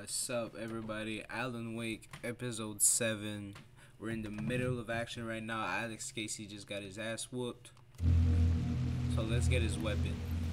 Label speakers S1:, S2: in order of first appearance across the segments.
S1: What's up, everybody? Alan Wake, episode 7. We're in the middle of action right now. Alex Casey just got his ass whooped. So let's get his weapon.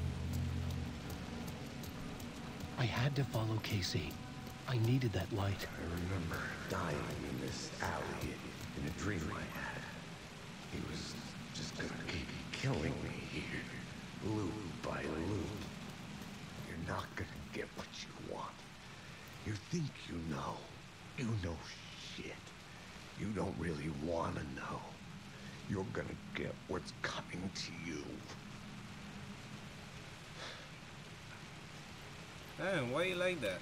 S2: I had to follow Casey. I needed that light.
S3: I remember dying in this alley in a dream I had. He was just gonna keep killing me here, loop by loop. You're not gonna get what you want. You think you know. You know shit. You don't really wanna know. You're gonna get what's coming to you.
S1: Man, why you like that?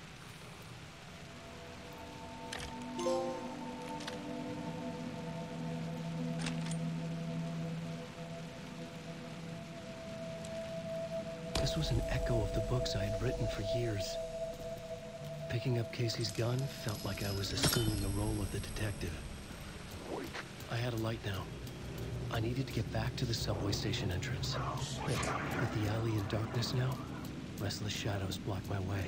S2: This was an echo of the books I had written for years. Picking up Casey's gun felt like I was assuming the role of the detective. I had a light now. I needed to get back to the subway station entrance. With the alley in darkness now, restless shadows block my way.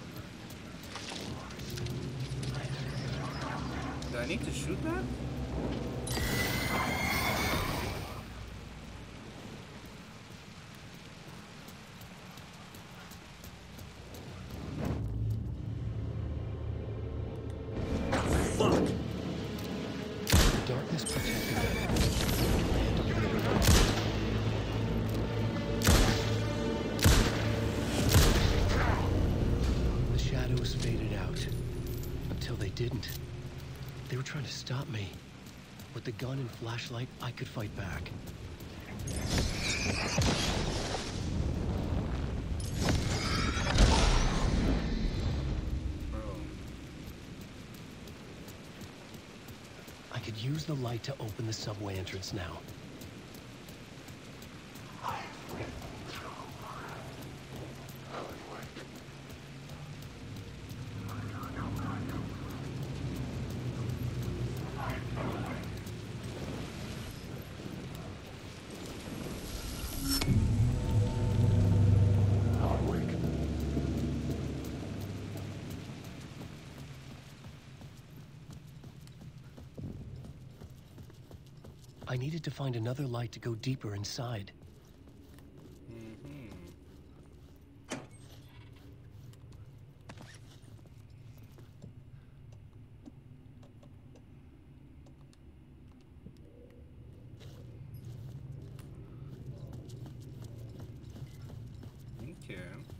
S1: Do I need to shoot that?
S2: The darkness protected them. I had to play it alone. The shadows faded out. Until they didn't. They were trying to stop me. With the gun and flashlight, I could fight back.
S1: Bro.
S2: I could use the light to open the subway entrance now. I needed to find another light to go deeper inside.
S1: Okay.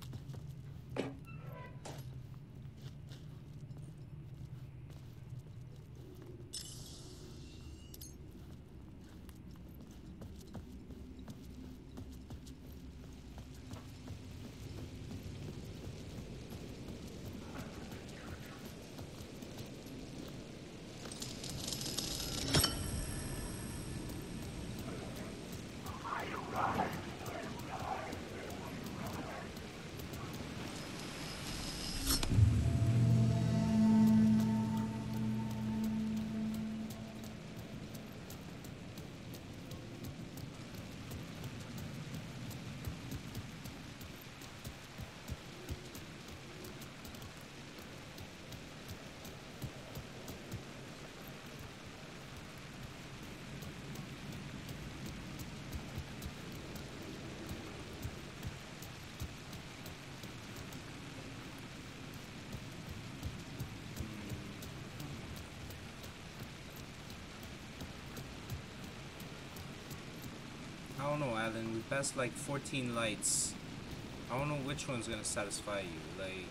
S1: I don't know, Alan. We passed like 14 lights. I don't know which one's gonna satisfy you. Like,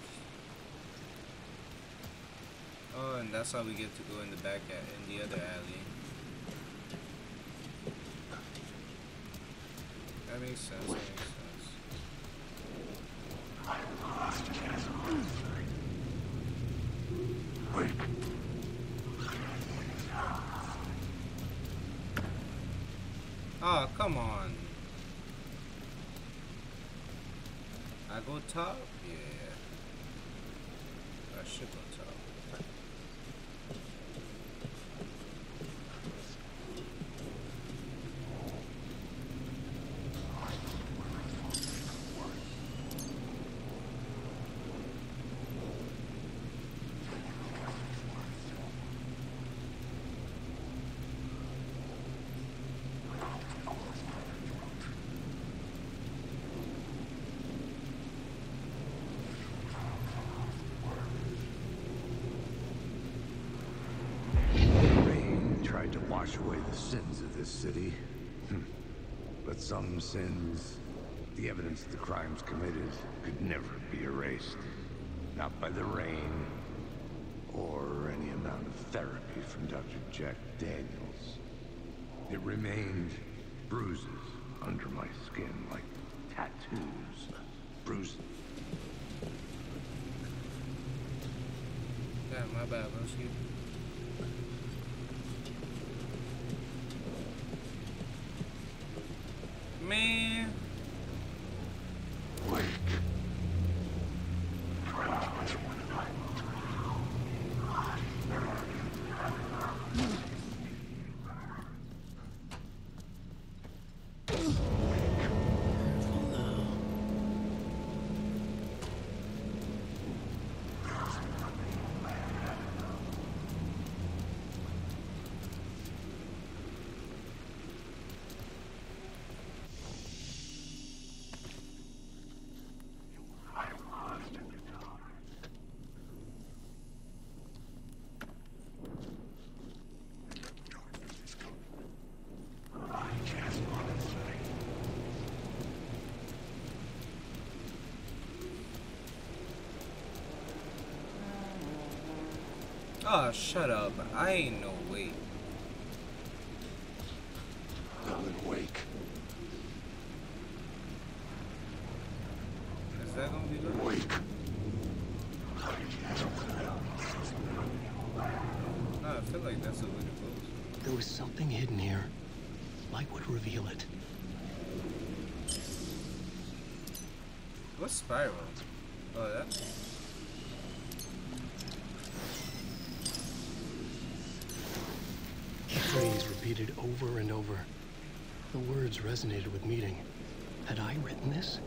S1: oh, and that's how we get to go in the back in the other alley. That makes sense. That makes sense. Oh, come on. I go top? Yeah. I should go top.
S3: away the sins of this city. But some sins, the evidence of the crimes committed, could never be erased. Not by the rain, or any amount of therapy from Dr. Jack Daniels. It remained bruises under my skin, like tattoos. Bruises.
S1: Yeah, my bad, Broski. Man.
S3: Wake.
S1: Oh, shut up. I ain't no way.
S3: Alan Wake.
S1: Is that gonna be good?
S3: Wake.
S1: No, I feel like that's the way it goes.
S2: There was something hidden here. Light would reveal it.
S1: What's Spiral? Oh, that?
S2: The phrase repeated over and over. The words resonated with meaning. Had I written this?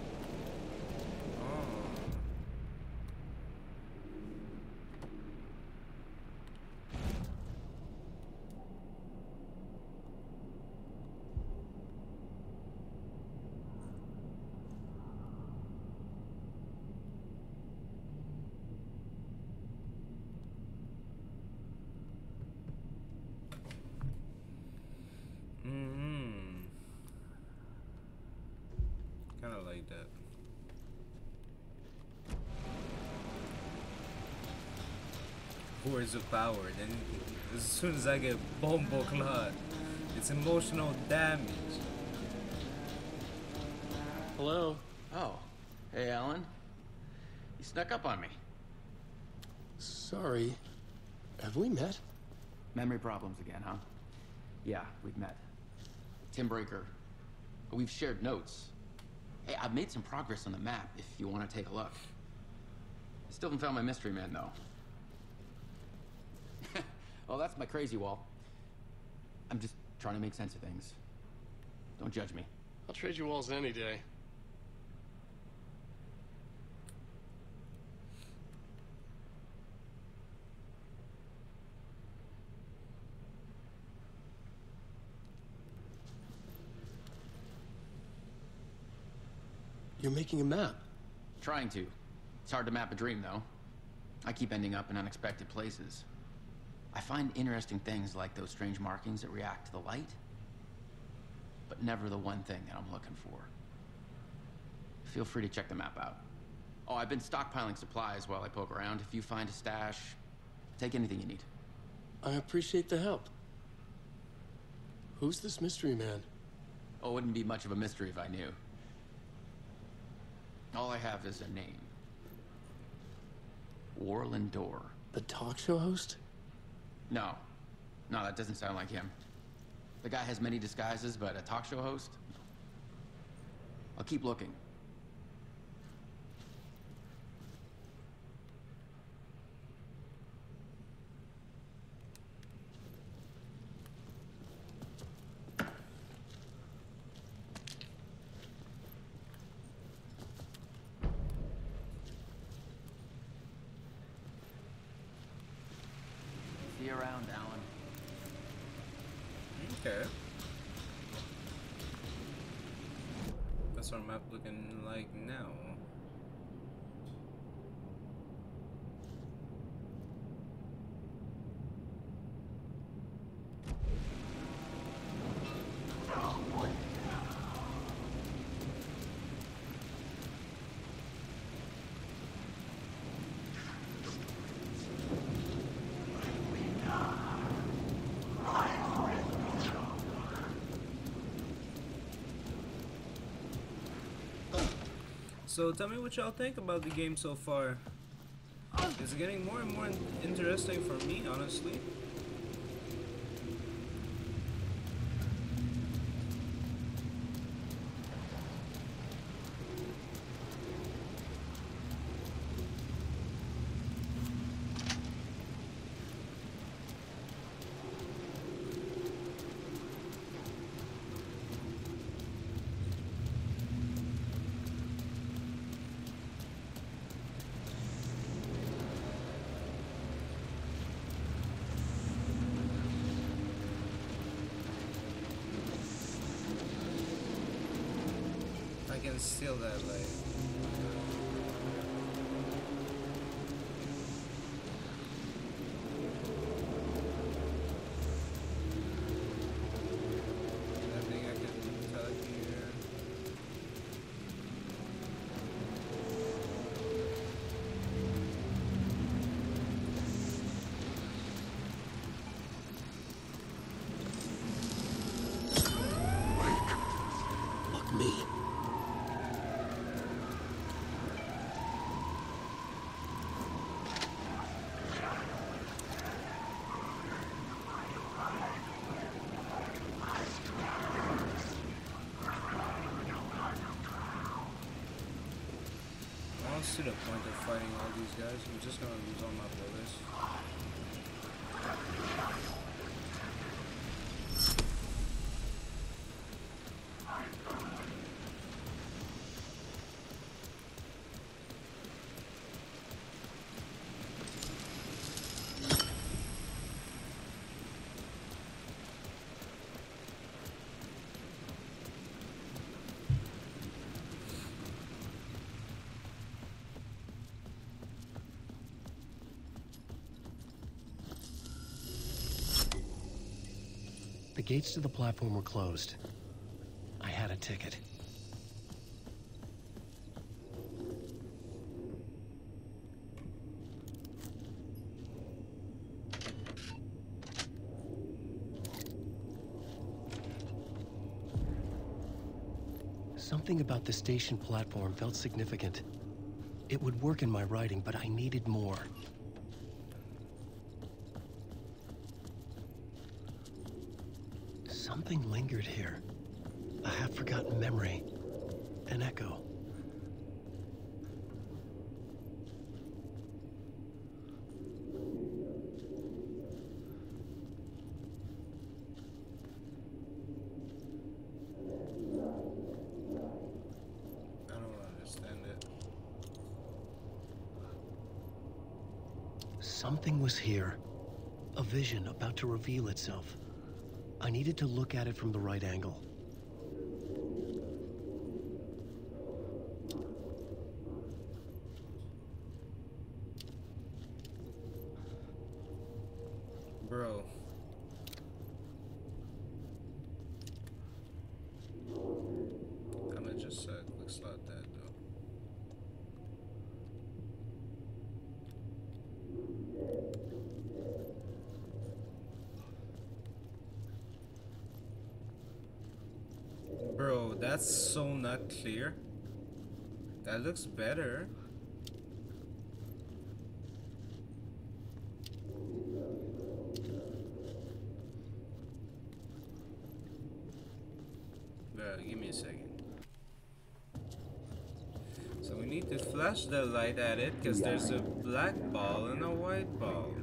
S1: Kind of like that. Words of power. Then, as soon as I get Bombo Clot, it's emotional damage.
S4: Hello? Oh. Hey, Alan. You snuck up on me.
S2: Sorry. Have we met?
S4: Memory problems again, huh? Yeah, we've met. Tim Breaker. We've shared notes. Hey, I've made some progress on the map if you want to take a look. I still haven't found my mystery man, though. Well, that's my crazy wall. I'm just trying to make sense of things. Don't judge me.
S5: I'll trade you walls any day.
S2: You're making a map.
S4: Trying to. It's hard to map a dream, though. I keep ending up in unexpected places. I find interesting things like those strange markings that react to the light, but never the one thing that I'm looking for. Feel free to check the map out. Oh, I've been stockpiling supplies while I poke around. If you find a stash, take anything you need.
S2: I appreciate the help. Who's this mystery man?
S4: Oh, it wouldn't be much of a mystery if I knew. All I have is a name. Warlin Door.
S2: The talk show host?
S4: No. No, that doesn't sound like him. The guy has many disguises, but a talk show host? I'll keep looking. See you around, Alan.
S1: Okay. That's our map looking like now. So tell me what y'all think about the game so far. It's getting more and more interesting for me, honestly. I can steal that light. I think I can tell it here.
S2: Fuck me.
S1: I don't see the point of fighting all these guys. I'm just gonna lose all my bullets.
S2: The gates to the platform were closed. I had a ticket. Something about the station platform felt significant. It would work in my writing, but I needed more. Something lingered here. A half-forgotten memory. An echo.
S1: I don't understand it.
S2: Something was here. A vision about to reveal itself. I needed to look at it from the right angle.
S1: Bro. I'ma just quick slot that though. Bro, that's so not clear. That looks better. Bro, give me a second. So we need to flash the light at it because there's a black ball and a white ball.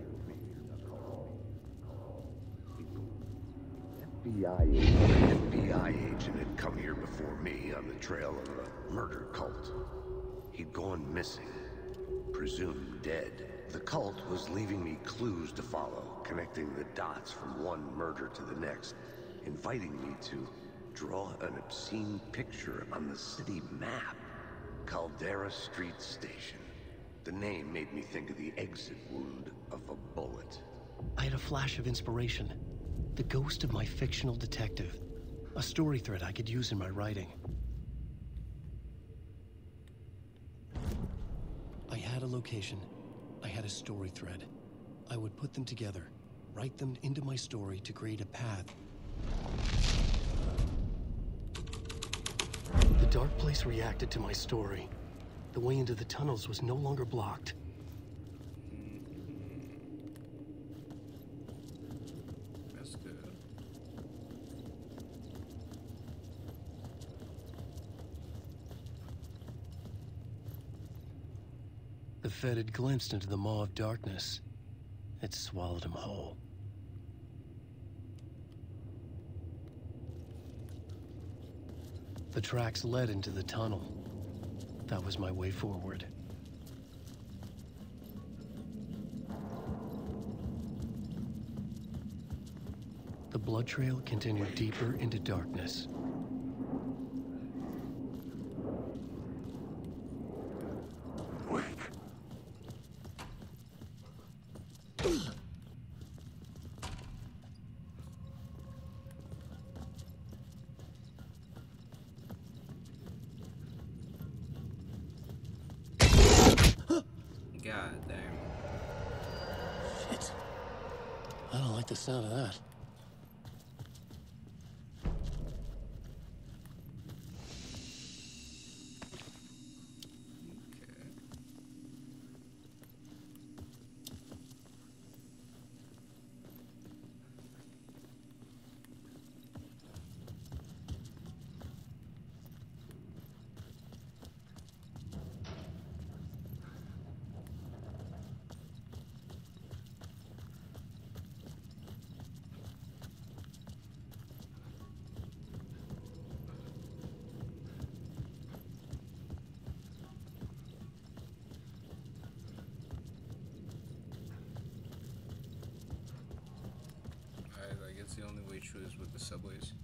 S3: An FBI agent had come here before me on the trail of a murder cult. He'd gone missing, presumed dead. The cult was leaving me clues to follow, connecting the dots from one murder to the next, inviting me to draw an obscene picture on the city map. Caldera Street Station. The name made me think of the exit wound of a bullet.
S2: I had a flash of inspiration. The ghost of my fictional detective. A story thread I could use in my writing. I had a location. I had a story thread. I would put them together, write them into my story to create a path. The dark place reacted to my story. The way into the tunnels was no longer blocked.
S1: That's good.
S2: The Fed had glimpsed into the maw of darkness. It swallowed him whole. The tracks led into the tunnel. That was my way forward. The blood trail continued deeper into darkness.
S1: God damn.
S2: Shit. I don't like the sound of that.
S1: Okay. Alright, I guess the only way through is with the subways.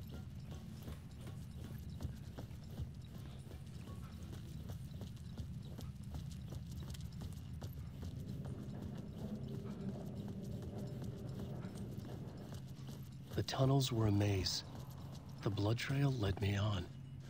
S2: The tunnels were a maze. The blood trail led me on.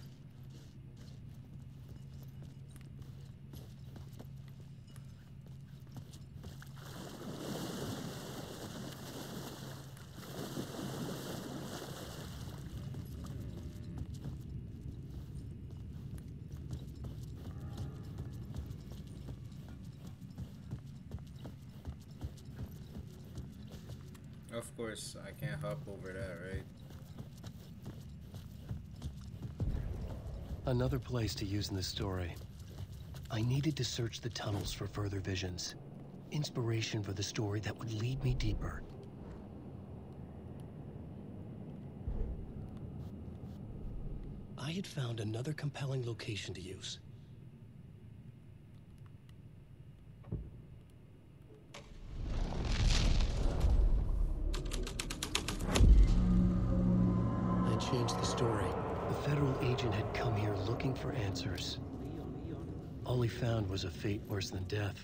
S1: Of course, I can't hop over that, right?
S2: Another place to use in the story. I needed to search the tunnels for further visions. Inspiration for the story that would lead me deeper. I had found another compelling location to use. I changed the story. The federal agent had come here looking for answers. All he found was a fate worse than death.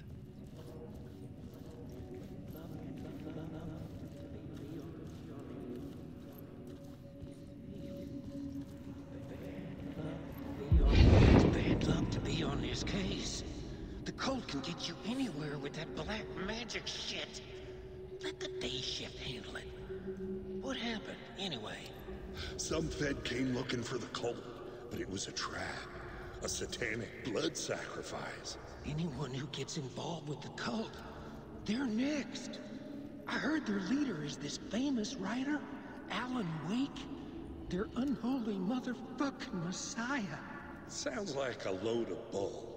S5: Bad luck to be on this case. The cult can get you anywhere with that black magic shit. Let the day shift handle it. What happened, anyway?
S6: Some Fed came looking for the cult, but it was a trap. A satanic blood sacrifice.
S5: Anyone who gets involved with the cult, they're next. I heard their leader is this famous writer, Alan Wake. Their unholy motherfucking messiah.
S6: Sounds like a load of bull.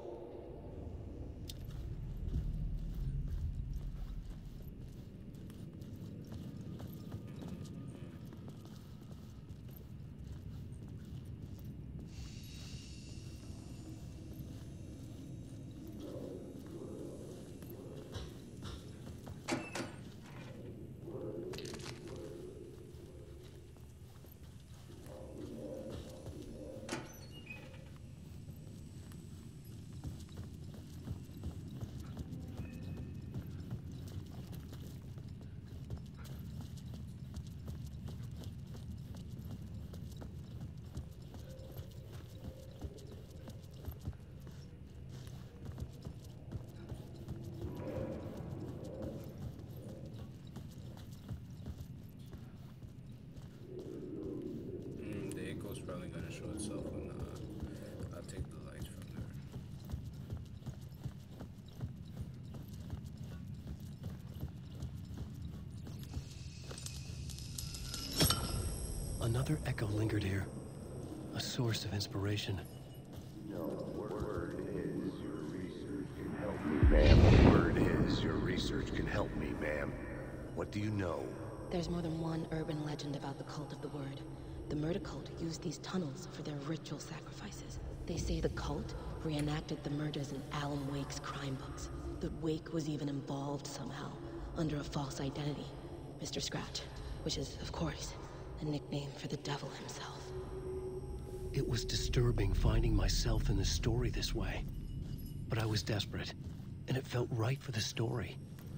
S2: another echo lingered here. A source of inspiration.
S3: Word is your research can help me, ma'am. Word is your research can help me, ma'am. What do you know?
S7: There's more than one urban legend about the Cult of the Word. The murder cult used these tunnels for their ritual sacrifices. They say the cult reenacted the murders in Alan Wake's crime books. That Wake was even involved somehow, under a false identity. Mr. Scratch, which is, of course, a nickname for the devil himself.
S2: It was disturbing finding myself in the story this way. But I was desperate, and it felt right for the story.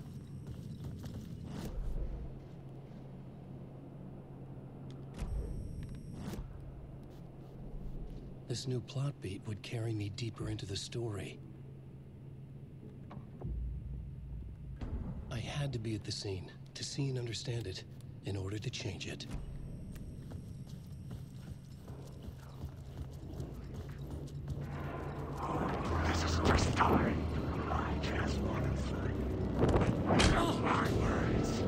S2: This new plot beat would carry me deeper into the story. I had to be at the scene, to see and understand it, in order to change it.
S6: This is just time. I just want to fight. My words.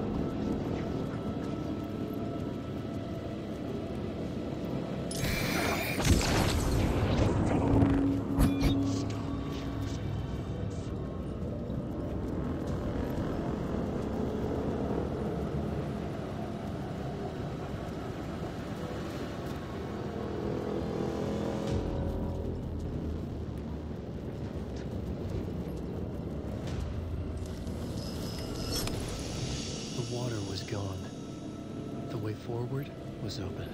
S2: The water was gone. The way forward was open.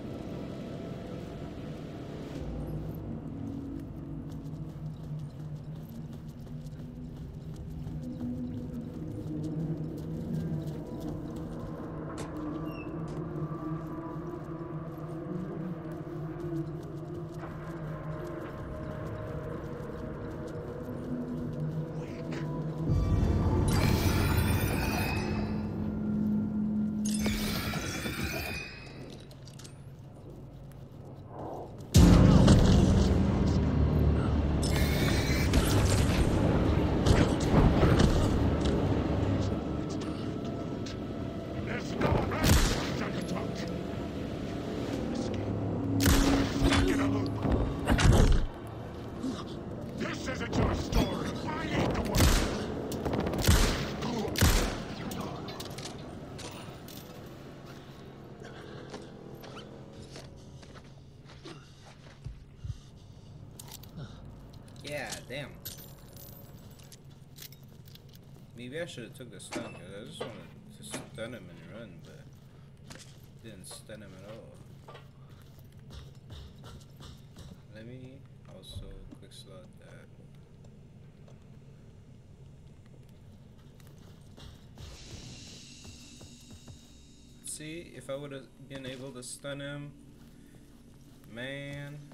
S6: There's no rest until you talk. Escape. Get a loop. This isn't your story. I ain't the one.
S1: Yeah, damn. Maybe I should have took the stun, because I just wanted to stun him and run, but didn't stun him at all. Let me also quick slot that. See, if I would have been able to stun him, man.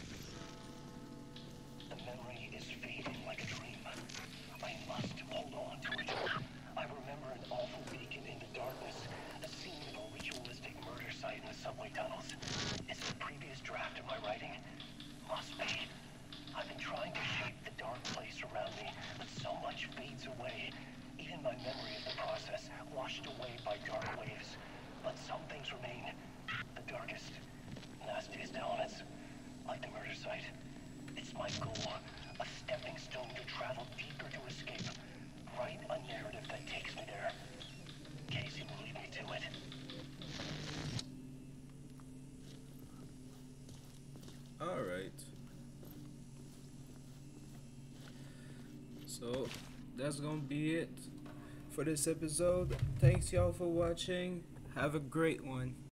S5: The memory is fading like a dream. I must hold on to it. I remember an awful beacon in the darkness, a scene of a ritualistic murder site in the subway tunnels. Is it a previous draft of my writing? Must be. I've been trying to shape the dark place around me, but so much fades away. Even my memory of the process washed away by dark waves. But some things remain. The darkest, nastiest elements, like the murder site. It's my goal, a stepping stone to travel deeper to escape. Write a narrative that takes me there. Casey will lead me to it.
S1: Alright. So, that's gonna be it for this episode. Thanks y'all for watching. Have a great one.